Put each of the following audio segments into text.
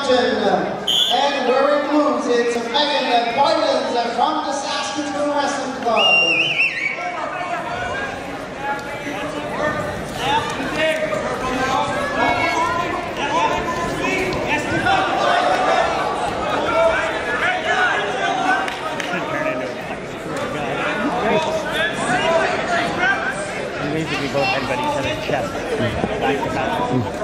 Mountain. And wearing blues, it's Megan Boydens from the Saskatoon Wrestling Club. We both headbutt each other's chest. Back to back.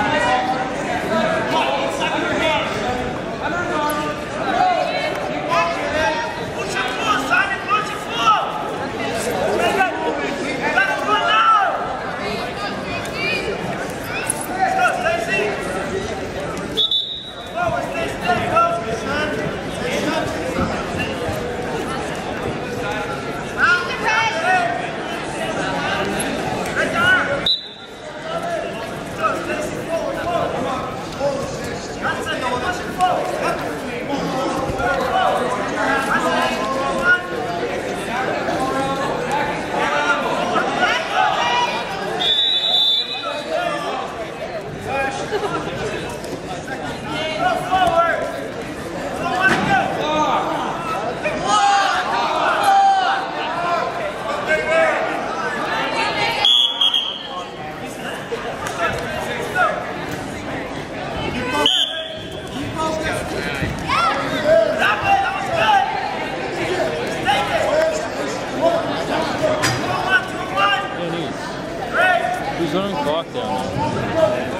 Who's on the clock down there?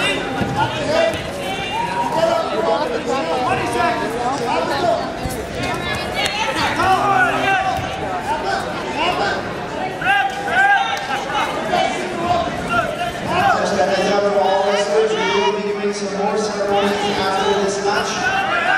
20 seconds. Just a heads up to all wrestlers, we will be doing some more ceremonies after this match.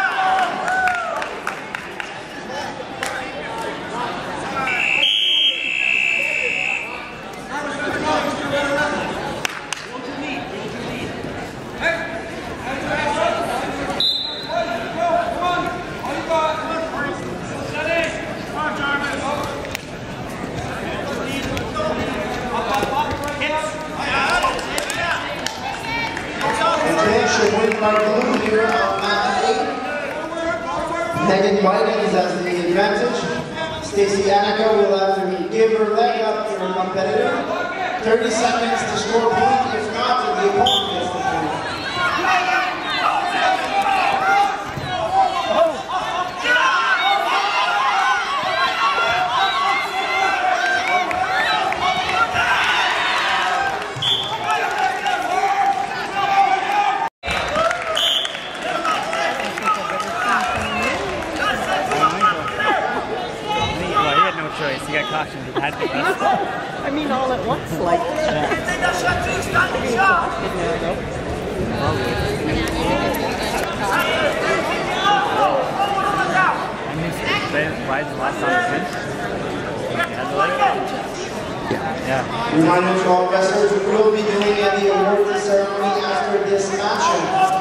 Win by blue here on match 8. Megan Boydens has the advantage. Stacey Anika will have to give her leg up to her competitor. 30 seconds to score a point. If not, the opponent gets the point. He got cautioned. He had to wrestle. I mean, all at once, like. Why is the last time he had the leg? Yeah. Reminder to all wrestlers, we will be doing the award ceremony after this match.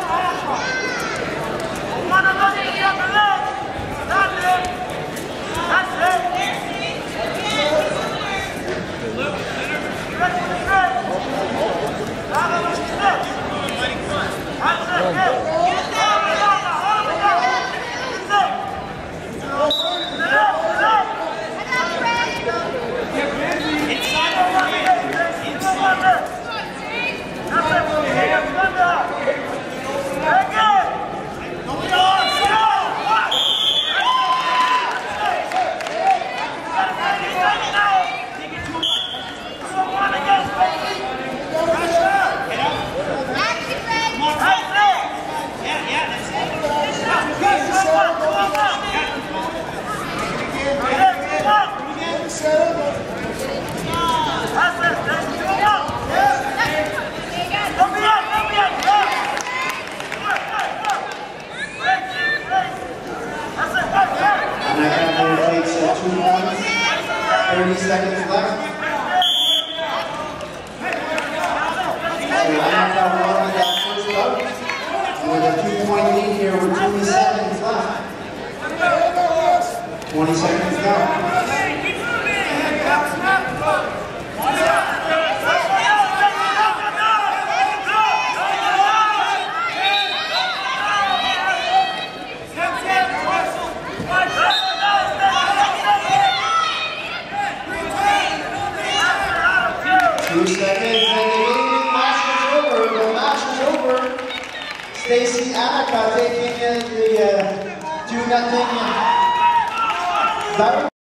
Takes 2 points, 30 seconds left. So Anika won that first bout with a 2-point lead here with 20 seconds left. 20 seconds left. 2 seconds, and the match is over. The match is over. Stacy Anaka taking the 2-0 battle.